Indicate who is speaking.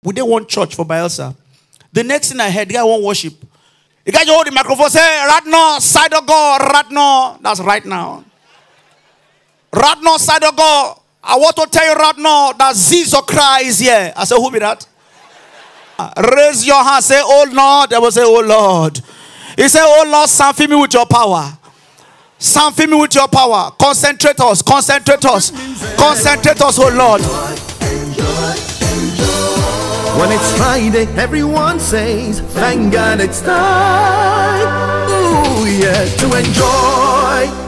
Speaker 1: We didn't want church for Bielsa. The next thing I heard, the guy won't worship. The guy hold the microphone, say, right now, side of God, right now. That's right now. Right now, side of God. I want to tell you right now that Jesus Christ is here. I said, who be that? Raise your hand, say, oh Lord. I will say, oh Lord. He said, oh Lord, something me with your power. Something me with your power. Concentrate us, concentrate us. Concentrate us, oh Lord.
Speaker 2: When it's Friday, everyone says, thank God it's time. Ooh, yeah, to enjoy.